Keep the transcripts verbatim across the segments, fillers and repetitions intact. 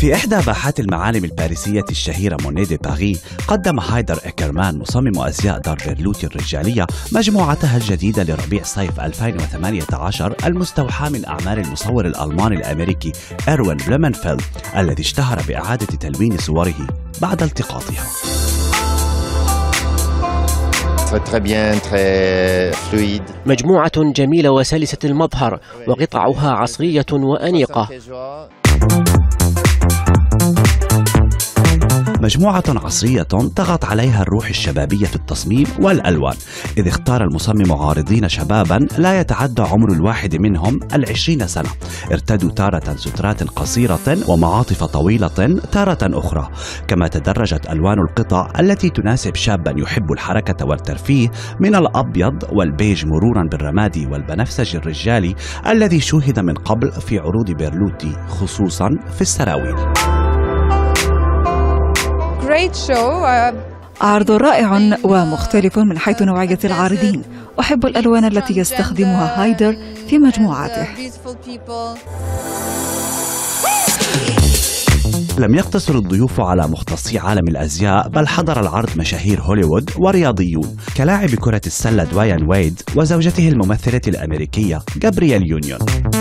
في إحدى باحات المعالم الباريسية الشهيرة موني دي باري، قدم هايدر إكرمان مصمم أزياء دار فيرلوتي الرجالية مجموعتها الجديدة لربيع صيف ألفين وثمانية عشر، المستوحاة من أعمال المصور الألماني الأمريكي إروين بلومنفيلد الذي اشتهر بإعادة تلوين صوره بعد التقاطها. مجموعة جميلة وسلسة المظهر، وقطعها عصرية وأنيقة. مجموعة عصرية طغت عليها الروح الشبابية في التصميم والألوان، إذ اختار المصمم عارضين شبابا لا يتعدى عمر الواحد منهم العشرين سنة، ارتدوا تارة سترات قصيرة ومعاطف طويلة تارة أخرى، كما تدرجت ألوان القطع التي تناسب شابا يحب الحركة والترفيه من الأبيض والبيج مرورا بالرمادي والبنفسجي الرجالي الذي شوهد من قبل في عروض بيرلوتي خصوصا في السراويل. عرض رائع ومختلف من حيث نوعية العارضين. أحب الألوان التي يستخدمها هايدر في مجموعاته. لم يقتصر الضيوف على مختصي عالم الأزياء، بل حضر العرض مشاهير هوليوود ورياضيون كلاعب كرة السلة دوايان ويد وزوجته الممثلة الأمريكية جابرييل يونيون.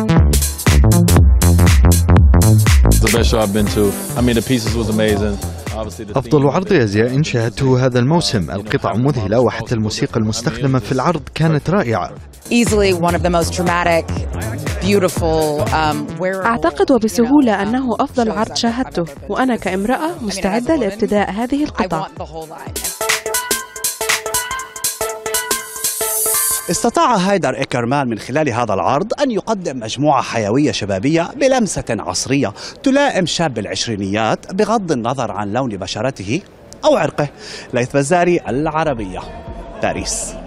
أفضل عرض أزياء شاهدته هذا الموسم، القطع مذهلة وحتى الموسيقى المستخدمة في العرض كانت رائعة. أعتقد وبسهولة أنه أفضل عرض شاهدته، وأنا كامرأة مستعدة لارتداء هذه القطع. استطاع هايدر إكرمان من خلال هذا العرض أن يقدم مجموعة حيوية شبابية بلمسة عصرية تلائم شاب العشرينيات بغض النظر عن لون بشرته أو عرقه. ليث بزاري، العربية، باريس.